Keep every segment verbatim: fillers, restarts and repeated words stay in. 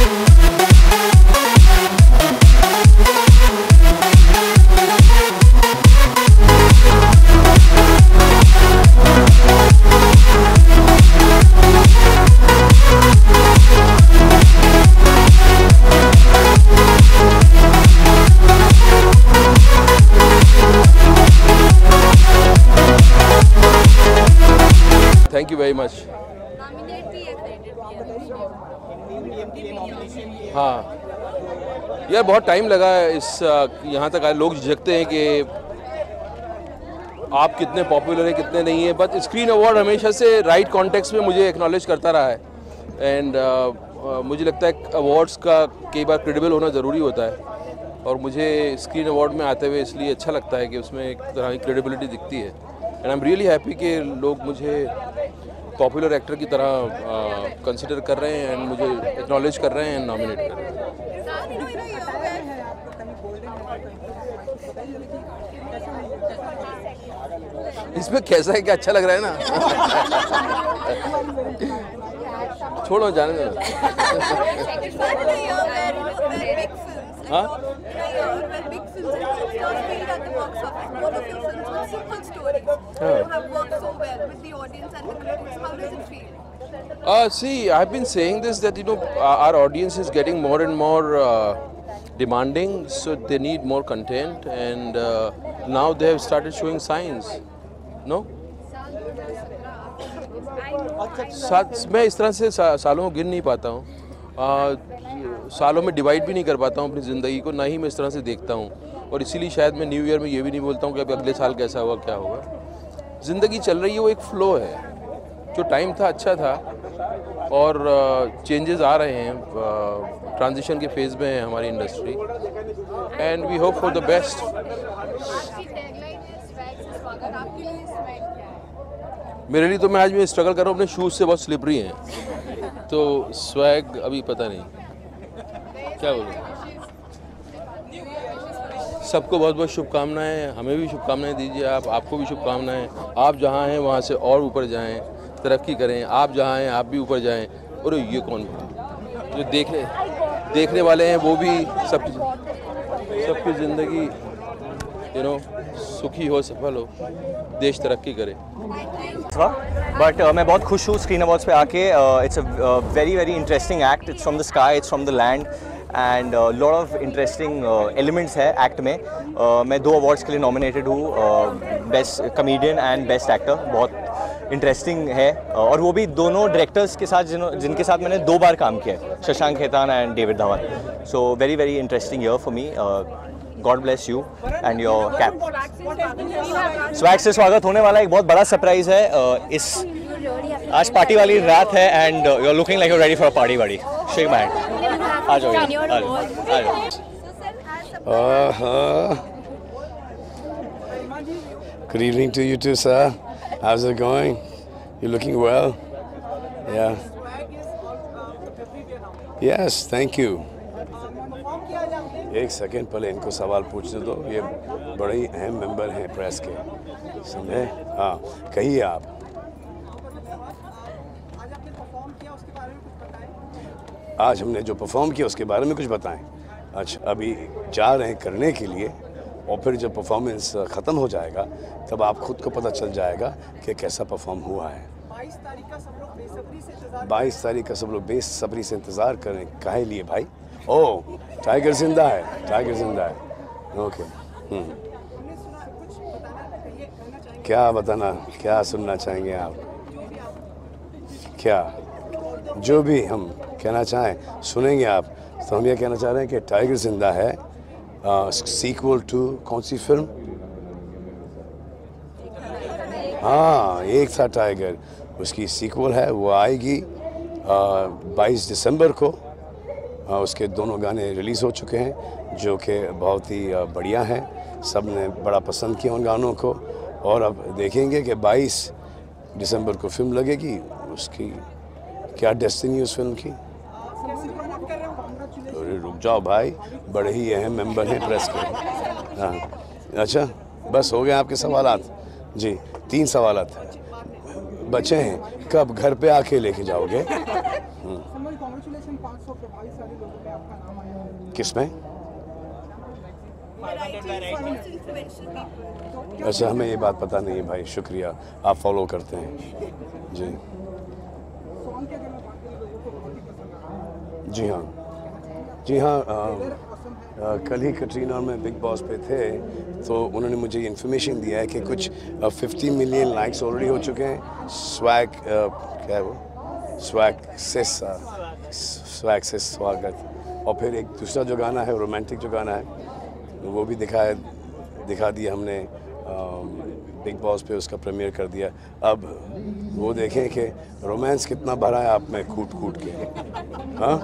Thank you very much. हाँ यार बहुत टाइम लगा है इस यहाँ तक आए। लोग झिझकते हैं कि आप कितने पॉपुलर हैं कितने नहीं है, बट स्क्रीन अवार्ड हमेशा से राइट कॉन्टेक्स्ट में मुझे एक्नॉलेज करता रहा है। एंड uh, uh, मुझे लगता है अवार्ड्स का कई बार क्रेडिबल होना ज़रूरी होता है, और मुझे स्क्रीन अवार्ड में आते हुए इसलिए अच्छा लगता है कि उसमें एक तरह की क्रेडिबिलिटी दिखती है। And I am really happy कि लोग मुझे पॉपुलर एक्टर की तरह कंसिडर uh, कर रहे हैं एंड मुझे एक्नॉलेज कर रहे हैं एंड नॉमिनेट कर रहे हैं। इसमें कैसा है कि अच्छा लग रहा है ना? छोड़ो जाने दो। हाँ Uh, see, I've been saying this that you know our audience is getting more and more uh, demanding, so they need more content, and uh, now they have started showing signs. No? साथ मैं इस तरह से सा, सालों को गिन नहीं पाता हूँ, सालों में डिवाइड भी नहीं कर पाता हूँ अपनी ज़िंदगी को, ना ही मैं इस तरह से देखता हूँ। और इसीलिए शायद मैं न्यू ईयर में ये भी नहीं बोलता हूँ कि अब अगले साल कैसा होगा क्या होगा। ज़िंदगी चल रही है, वो एक फ़्लो है। जो टाइम था अच्छा था, और चेंजेस आ रहे हैं, ट्रांजिशन के फेज़ में है हमारी industry, and we hope for the best. मेरे लिए तो मैं आज मैं स्ट्रगल कर रहा हूँ, अपने शूज़ से बहुत स्लिपरी हैं, तो स्वैग अभी पता नहीं क्या बोलूँ। सबको बहुत बहुत शुभकामनाएं, हमें भी शुभकामनाएं दीजिए आप, आपको भी शुभकामनाएं। आप जहाँ हैं वहाँ से और ऊपर जाएं, तरक्की करें। आप जहाँ हैं आप भी ऊपर जाएं। और ये कौन जो देखने देखने वाले हैं वो भी सब सबकी ज़िंदगी यू नो सुखी हो, सफल हो, देश तरक्की करे। बट uh, मैं बहुत खुश हूँ स्क्रीन अवार्ड्स पे आके। It's a very very interesting act. It's from the sky, it's from the land, and lot of interesting elements है एक्ट में। uh, मैं दो अवार्ड्स के लिए नॉमिनेटेड हूँ, best comedian and best actor. बहुत इंटरेस्टिंग है, uh, और वो भी दोनों डायरेक्टर्स के साथ जिन जिनके साथ मैंने दो बार काम किया है, Shashank Khetan and David Dhawan. So very very interesting year for me. God bless you and your cap. Swag से स्वागत होने वाला एक बहुत बड़ा सरप्राइज है। uh, इस आज पार्टी वाली रात है, and you are looking like you are ready for a party वाली। Shake my hand. आ जाओ, आ जाओ। Good evening to you too, sir. How's it going? You looking well? Yeah. Yes, thank you. एक second पहले इनको सवाल पूछने दो, ये बड़े ही अहम मेंबर हैं प्रेस के, समझे? हाँ, कहिए आप। आज हमने जो परफॉर्म किया उसके बारे में कुछ बताएं। अच्छा, अभी जा रहे हैं करने के लिए, और फिर जब परफॉर्मेंस ख़त्म हो जाएगा तब आप खुद को पता चल जाएगा कि कैसा परफॉर्म हुआ है। बाईस तारीख का सब लोग बेसब्री से इंतज़ार बाईस तारीख का सब लोग बेसब्री से इंतज़ार करें। काहे लिए भाई? ओह, टाइगर जिंदा है, टाइगर जिंदा है। ओके। हम्म। क्या बताना, क्या सुनना चाहेंगे आप? क्या जो भी हम कहना चाहें सुनेंगे आप। तो हम ये कहना चाह रहे हैं कि टाइगर जिंदा है, सीक्वल टू कौन सी फिल्म? हाँ, एक था टाइगर, उसकी सीक्वल है, वो आएगी बाईस दिसंबर को। आ, उसके दोनों गाने रिलीज़ हो चुके हैं जो कि बहुत ही बढ़िया हैं। सब ने बड़ा पसंद किया उन गानों को, और अब देखेंगे कि बाईस दिसंबर को फिल्म लगेगी। उसकी क्या डेस्टिनी उस फिल्म की? अरे रुक जाओ भाई, बड़े ही अहम मेंबर हैं प्रेस के। हाँ, अच्छा, बस हो गए आपके सवालात? जी, तीन सवालात बचे हैं। कब घर पे आके लेके जाओगे? कांग्रेचुलेशन पाँच सौ प्रभावशाली लोगों में आपका नाम आया है। किसमें? अच्छा, हमें ये बात पता नहीं है भाई, शुक्रिया, आप फॉलो करते हैं जी। सॉन्ग के अगर मैं बात करूं लोगों को बहुत ही पसंद आया। जी हाँ, जी हाँ। आ, आ, कल ही कटरीना और मैं बिग बॉस पे थे तो उन्होंने मुझे इन्फॉर्मेशन दिया है कि कुछ फिफ्टी मिलियन लाइक्स ऑलरेडी हो चुके हैं। स्वैग क्या है वो, स्वैग सिस स्वैग सिस स्वागत, और फिर एक दूसरा जो गाना है रोमांटिक जो गाना है वो भी दिखाया दिखा दिया हमने बिग बॉस पे, उसका प्रीमियर कर दिया। अब वो देखें कि रोमांस कितना भरा है आप में कूट कूट के। हाँ,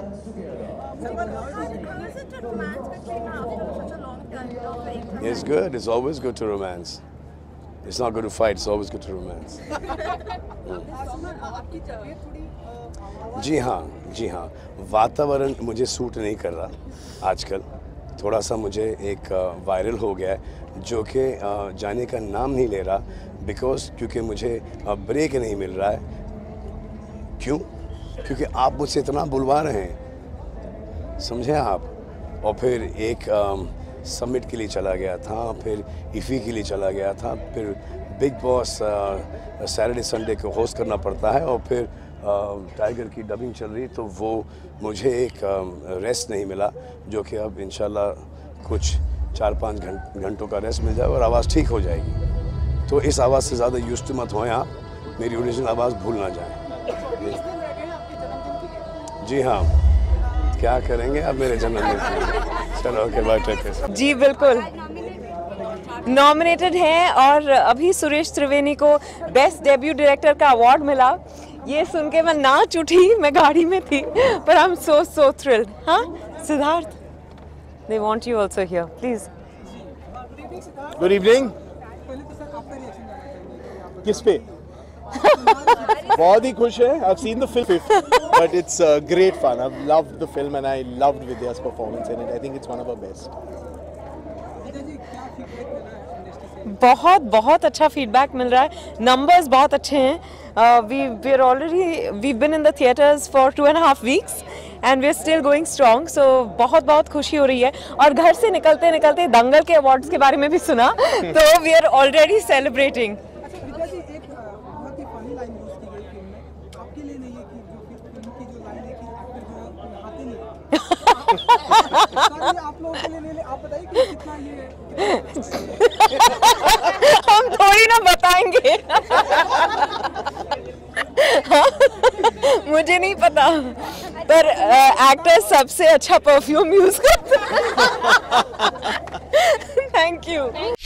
it's good, it's always good to romance. It's not good to fight, it's always good to romance. जी हाँ, जी हाँ, वातावरण मुझे सूट नहीं कर रहा आजकल। थोड़ा सा मुझे एक वायरल हो गया है जो कि जाने का नाम नहीं ले रहा, बिकॉज क्योंकि मुझे ब्रेक नहीं मिल रहा है। क्यों? क्योंकि आप मुझसे इतना बुलवा रहे हैं, समझे आप। और फिर एक समिट के लिए चला गया था, फिर इफ़ी के लिए चला गया था, फिर बिग बॉस सैटरडे संडे को होस्ट करना पड़ता है, और फिर टाइगर की डबिंग चल रही, तो वो मुझे एक रेस्ट नहीं मिला, जो कि अब इंशाल्लाह कुछ चार पाँच घंटों का रेस्ट मिल जाए और आवाज़ ठीक हो जाएगी। तो इस आवाज़ से ज़्यादा यूज्ड टू मत होएं आप, मेरी ओरिजिनल आवाज़ भूल ना जाएं। जी हाँ, क्या करेंगे अब मेरे जन्मदिन पे। चलो ओके, बाय, टेक केयर। जी बिल्कुल, नॉमिनेटेड हैं और अभी सुरेश त्रिवेणी को बेस्ट डेब्यू डायरेक्टर का अवार्ड मिला। ये सुन के मैं नाच उठी, मैं गाड़ी में थी, पर I am so so thrilled. हाँ Siddharth, they want you also here, please. Good evening. पहले तो सर आपका रिएक्शन जानना चाहेंगे। किस पे? बहुत ही खुश है। I've seen the film, but it's uh, great fun. I've loved the film and I loved Vidya's performance in it. I think it's one of her best. बहुत बहुत अच्छा फीडबैक मिल रहा है, नंबर्स बहुत अच्छे हैं। We we are already we been in the theatres for two and half weeks and we are still going strong. So बहुत बहुत खुशी हो रही है। और घर से निकलते निकलते दंगल के अवार्ड्स के बारे में भी सुना, तो we are already celebrating. Vidya ji, एक बहुत ही फनी लाइन यूज की गई फिल्म में, आपके लिए नहीं है कि जो फिल्म की जो लाइन है कि एक्टर जो नहाते नहीं। आप लोगों के लिए ले ले, आप बताइए कि कितना ये हम थोड़ी ना बताएंगे। मुझे नहीं पता, पर एक्टर सबसे अच्छा परफ्यूम यूज करते हैं। Thank you.